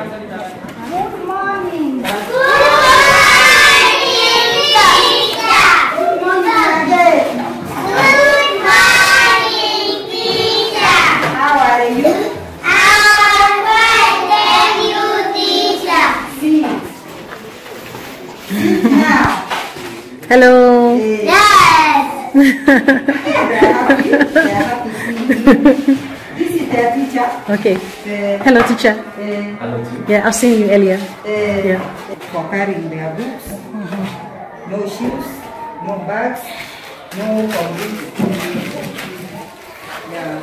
Good morning. Hello. Yes. This is their teacher. Okay. Hello, teacher. Hello, teacher. Yeah, I've seen you earlier. Yeah. For carrying their books, no shoes, no bags, no computer. Yeah.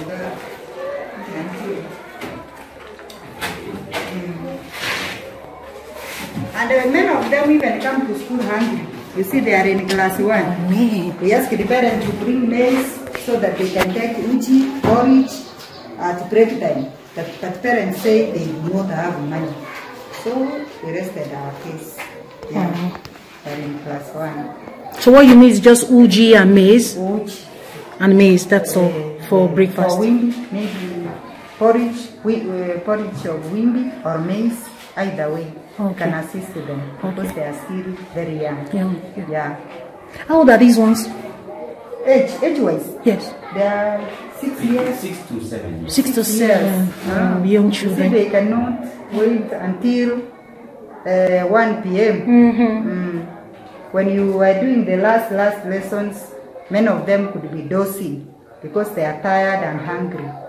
And many of them even come to school hungry. You see, they are in class 1. We ask the parents to bring maize so that they can take uji, porridge at break time. But parents say they do not have money. So we rested our case. Yeah. They are in class 1. So what you need is just uji and maize? Uji. And maize, that's all for breakfast. For wimbi, maybe porridge of wimbi or maize. Either way, can assist them because they are still very young. Yeah. How old are these ones? Age-wise? Yes. They are 6 years. 6 to 7 years. 6 to 7 young children. You see, they cannot wait until 1 p.m. When you were doing the last lessons, many of them could be dozing because they are tired and hungry.